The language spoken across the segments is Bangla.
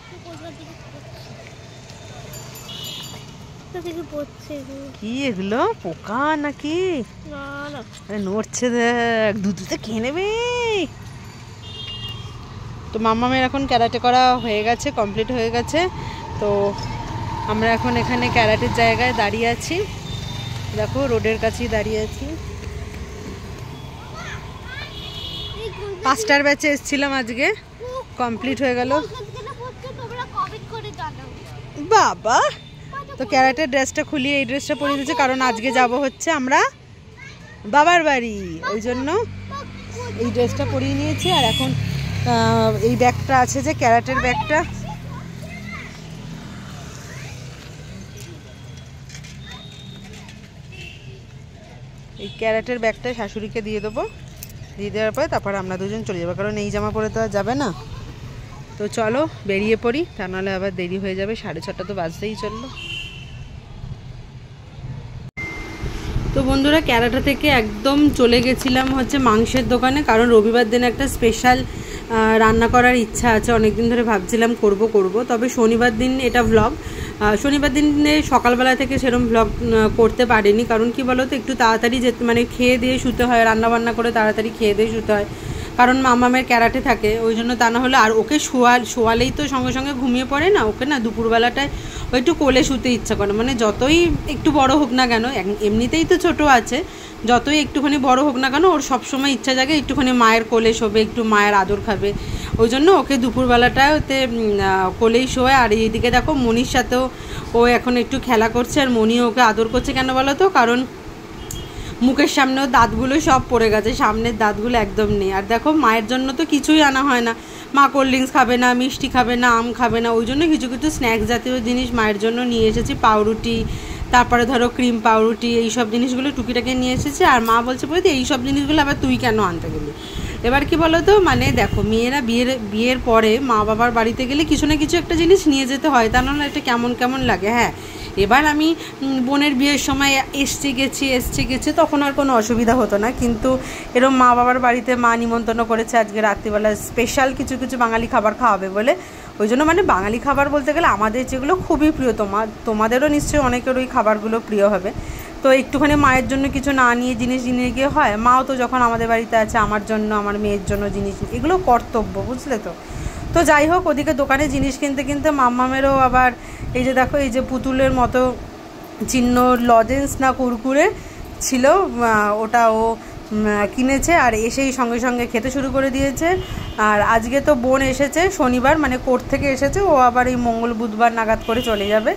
কি এগুলো পোকা নাকি? নড়ছে দেখ, দুধে খেয়ে নেবে। তো মাম্মামের এখন ক্যারাটে করা হয়ে গেছে, কমপ্লিট হয়ে গেছে। তো আমরা এখন এখানে ক্যারাটের জায়গায় দাঁড়িয়ে আছি, দেখো রোডের কাছেই দাঁড়িয়ে আছি। 5টার ব্যাচে এসেছিলাম, আজকে কমপ্লিট হয়ে গেল। বাবা, তো ক্যারাটের ড্রেসটা খুলিয়ে এই ড্রেসটা পরিয়ে দিয়েছে, কারণ আজকে যাব হচ্ছে আমরা বাবার বাড়ি, ওই জন্য এই ড্রেসটা পরিয়ে নিয়েছি। আর এখন এই ব্যাগটা আছে যে ক্যারাটের ব্যাগটা, এই ক্যারাটের ব্যাগটা শাশুড়িকে দিয়ে দেবো। দিয়ে দেওয়ার পরে তারপর আমরা দুজন চলে যাবো, কারণ এই জামা পরে তো আর যাবে না। তো চলো বেরিয়ে পড়ি, তা নাহলে আবার দেরি হয়ে যাবে, 6:30 তো বাজতেই চললো। তো বন্ধুরা, ক্যারাটা থেকে একদম চলে গেছিলাম হচ্ছে মাংসের দোকানে, কারণ রবিবার দিনে একটা স্পেশাল রান্না করার ইচ্ছা আছে, অনেকদিন ধরে ভাবছিলাম করব। তবে শনিবার দিন এটা ভ্লগ, শনিবার দিনে সকালবেলা থেকে সেরকম ভ্লগ করতে পারিনি, কারণ কি বলো তো, একটু তাড়াতাড়ি যেতে, মানে খেয়ে দিয়ে শুতে হয়, রান্নাবান্না করে তাড়াতাড়ি খেয়ে দিয়ে শুতে হয়, কারণ মামামের ক্যারাটে থাকে, ওই জন্য। তা না হলে আর ওকে শোয়ালেই তো সঙ্গে সঙ্গে ঘুমিয়ে পড়ে না, ওকে না দুপুরবেলাটায় ওই একটু কোলে শুতে ইচ্ছা করে, মানে যতই একটু বড় হোক না কেন, এমনিতেই তো ছোট আছে, যতই একটুখানি বড় হোক না কেন, ওর সবসময় ইচ্ছা জাগে একটুখানি মায়ের কোলে শোবে, একটু মায়ের আদর খাবে, ওই জন্য ওকে দুপুরবেলাটায় ওতে কোলেই শোয়। আর এইদিকে দেখো মনির সাথেও ও এখন একটু খেলা করছে, আর মনি ওকে আদর করছে। কেন বলো তো, কারণ মুখের সামনেও দাঁতগুলো সব পড়ে গেছে, সামনের দাঁতগুলো একদম নেই। আর দেখো মায়ের জন্য তো কিছুই আনা হয় না, মা কোল্ড ড্রিঙ্কস খাবে না, মিষ্টি খাবে না, আম খাবে না, ওই জন্য কিছু কিছু স্ন্যাক্স জাতীয় জিনিস মায়ের জন্য নিয়ে এসেছি, পাউরুটি, তারপরে ধরো ক্রিম পাউরুটি, এইসব জিনিসগুলো টুকিটাকে নিয়ে এসেছি। আর মা বলছে বলতে এইসব জিনিসগুলো আবার তুই কেন আনতে গেলি? এবার কি বলো তো, মানে দেখো মেয়েরা বিয়ের পরে মা বাবার বাড়িতে গেলে কিছু না কিছু একটা জিনিস নিয়ে যেতে হয়, তা নাহলে এটা কেমন কেমন লাগে। হ্যাঁ, এবার আমি বোনের বিয়ের সময় এসছি গেছি তখন আর কোনো অসুবিধা হতো না, কিন্তু এরকম মা বাবার বাড়িতে মা নিমন্ত্রণ করেছে আজকে রাত্রিবেলা স্পেশাল কিছু কিছু বাঙালি খাবার খাওয়াবে বলে, ওই জন্য মানে বাঙালি খাবার বলতে গেলে আমাদের যেগুলো খুবই প্রিয়, তোমাদেরও নিশ্চয়ই অনেকের ওই খাবারগুলো প্রিয় হবে। তো একটুখানি মায়ের জন্য কিছু না নিয়ে জিনিস নিয়ে গিয়ে হয়, মাও তো যখন আমাদের বাড়িতে আছে আমার জন্য, আমার মেয়ের জন্য জিনিস, এগুলো কর্তব্য, বুঝলে তো। তো যাই হোক, ওদিকে দোকানে জিনিস কিনতে মাম্মামেরও আবার এই যে দেখো, এই যে পুতুলের মতো চিহ্ন লজেন্স না কুরকুরে ছিল, ওটা ও কিনেছে, আর এসেই সঙ্গে সঙ্গে খেতে শুরু করে দিয়েছে। আর আজকে তো বোন এসেছে শনিবার, মানে কোর্ট থেকে এসেছে, ও আবার এই মঙ্গল বুধবার নাগাদ করে চলে যাবে।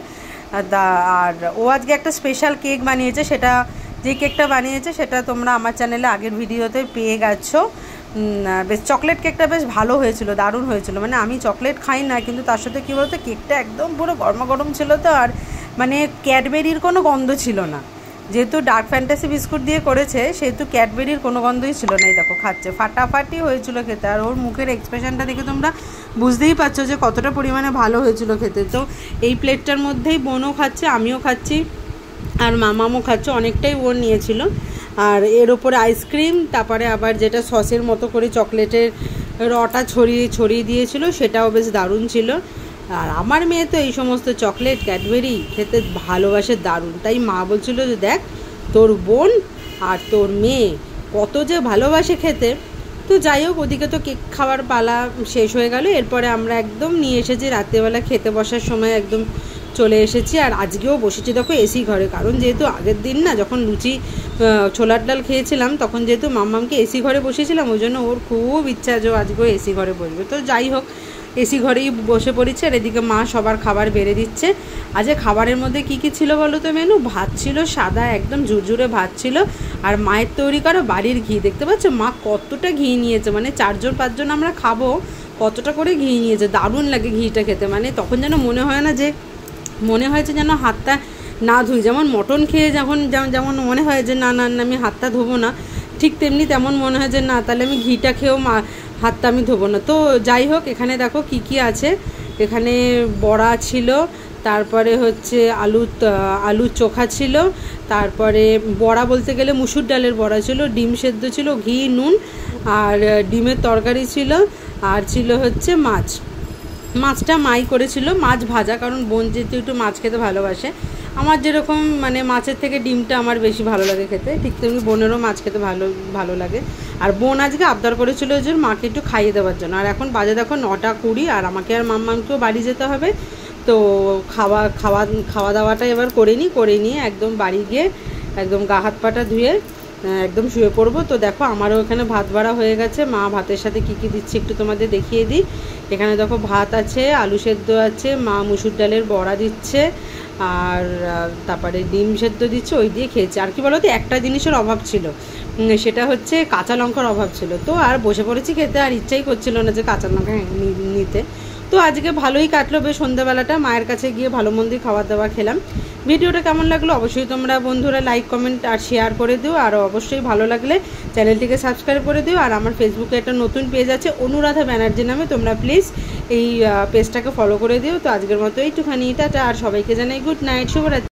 আর ও আজকে একটা স্পেশাল কেক বানিয়েছে, সেটা যে কেকটা বানিয়েছে সেটা তোমরা আমার চ্যানেলে আগের ভিডিওতে পেয়ে গেছো। বেশ চকলেট কেকটা বেশ ভালো হয়েছিল, দারুণ হয়েছিল। মানে আমি চকলেট খাই না, কিন্তু তার সাথে কী বলতো, কেকটা একদম পুরো গরম ছিল তো, আর মানে ক্যাডবেরির কোনো গন্ধ ছিল না, যেহেতু ডার্ক ফ্যান্টাসি বিস্কুট দিয়ে করেছে সেহেতু ক্যাডবেরির কোনো গন্ধই ছিল না। এই দেখো খাচ্ছে, ফাটাফাটি হয়েছিল খেতে, আর ওর মুখের এক্সপ্রেশনটা দেখে তোমরা বুঝতেই পারছো যে কতটা পরিমাণে ভালো হয়েছিল খেতে। তো এই প্লেটটার মধ্যেই বোনও খাচ্ছে, আমিও খাচ্ছি, আর মামামও খাচ্ছে, অনেকটাই ওর নিয়েছিল। আর এর ওপরে আইসক্রিম, তারপরে আবার যেটা সসের মতো করে চকলেটের রটা ছড়িয়ে দিয়েছিল, সেটাও বেশ দারুণ ছিল। আর আমার মেয়ে তো এই সমস্ত চকলেট ক্যাডবেরি খেতে ভালোবাসে দারুণ, তাই মা বলছিল যে দেখ তোর বোন আর তোর মেয়ে কত যে ভালোবাসে খেতে। তো যাই হোক, ওদিকে তো কেক খাওয়ার পালা শেষ হয়ে গেল, এরপরে আমরা একদম নিয়ে এসেছি রাত্রেবেলা খেতে বসার সময় একদম চলে এসেছি। আর আজকেও বসেছি দেখো এসি ঘরে, কারণ যেহেতু আগের দিন না যখন লুচি ছোলার ডাল খেয়েছিলাম তখন যেহেতু মাম্মামকে এসি ঘরে বসেছিলাম, ওই জন্য ওর খুব ইচ্ছা যে আজকেও এসি ঘরে বসবে। তো যাই হোক, এসি ঘরেই বসে পড়েছে। আর এদিকে মা সবার খাবার বেড়ে দিচ্ছে। আজকে খাবারের মধ্যে কি কি ছিল বলো তো মেনু? ভাত ছিল, সাদা একদম ঝুরঝুরে ভাত ছিল, আর মায়ের তৈরি করা বাড়ির ঘি। দেখতে পাচ্ছ মা কতটা ঘি নিয়েছে, মানে 4-5 জন আমরা খাবো, কতটা করে ঘি নিয়েছে। দারুণ লাগে ঘিটা খেতে, মানে তখন যেন মনে হয়েছে যেন হাতটা না ধুই, যেমন মটন খেয়ে যেমন মনে হয় যে না আমি হাতটা ধোবো না, ঠিক তেমন মনে হয় যে না তাহলে আমি ঘিটা খেয়েও হাতটা আমি ধোবো না। তো যাই হোক, এখানে দেখো কি আছে, এখানে বড়া ছিল, তারপরে হচ্ছে আলুর চোখা ছিল, তারপরে বড়া বলতে গেলে মুসুর ডালের বড়া ছিল, ডিম সেদ্ধ ছিল, ঘি নুন আর ডিমের তরকারি ছিল, আর ছিল হচ্ছে মাছ। মাছটা মাই করেছিল, মাছ ভাজা, কারণ বোন যেহেতু একটু মাছ খেতে ভালোবাসে। আমার যেরকম মানে মাছের থেকে ডিমটা আমার বেশি ভালো লাগে খেতে, ঠিক তেমনি বোনেরও মাছ খেতে ভালো লাগে। আর বোন আজকে আবদার করেছিল যে মাকে একটু খাইয়ে দেওয়ার জন্য। আর এখন বাজে দেখো 9:20, আর আমাকে আর মাম্মামকেও বাড়ি যেতে হবে। তো খাওয়া দাওয়াটা এবার করে নিয়ে একদম বাড়ি গিয়ে একদম গা হাত পাটা ধুয়ে একদম শুয়ে পড়বো। তো দেখো আমারও এখানে ভাত বাড়া হয়ে গেছে। মা ভাতের সাথে কী কী দিচ্ছে একটু তোমাদের দেখিয়ে দিই। এখানে দেখো ভাত আছে, আলু সেদ্ধ আছে, মা মুসুর ডালের বড়া দিচ্ছে, আর তারপরে ডিম সেদ্ধ দিচ্ছে, ওই দিয়ে খেয়েছে। আর কি বলো তো, একটা জিনিসের অভাব ছিল, সেটা হচ্ছে কাঁচা লঙ্কার অভাব ছিল। তো আর বসে পড়েছি খেতে, আর ইচ্ছাই করছিল না যে কাঁচা লঙ্কা নিতে। তো আজকে ভালোই কাটলো বেশ সন্ধ্যাবেলাটা, মায়ের কাছে গিয়ে ভালো মন্দির খাবার দাওয়া খেলাম। ভিডিওটা কেমন লাগলো অবশ্যই তোমরা বন্ধুরা লাইক কমেন্ট আর শেয়ার করে দিও, আর অবশ্যই ভালো লাগলে চ্যানেলটিকে সাবস্ক্রাইব করে দিও। আর আমার ফেসবুকে একটা নতুন পেজ আছে অনুরাধা ব্যানার্জি নামে, তোমরা প্লিজ এই পেজটাকে ফলো করে দিও। তো আজকের মতো এইটুখানি, টাটা, আর সবাইকে জানাই গুড নাইট, শুভরাত্রি।